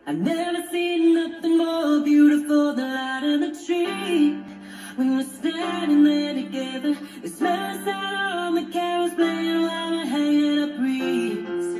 I've never seen nothing more beautiful than light in the tree. When we're standing there together, the smell of cider on the carols playing while we're hanging up wreaths.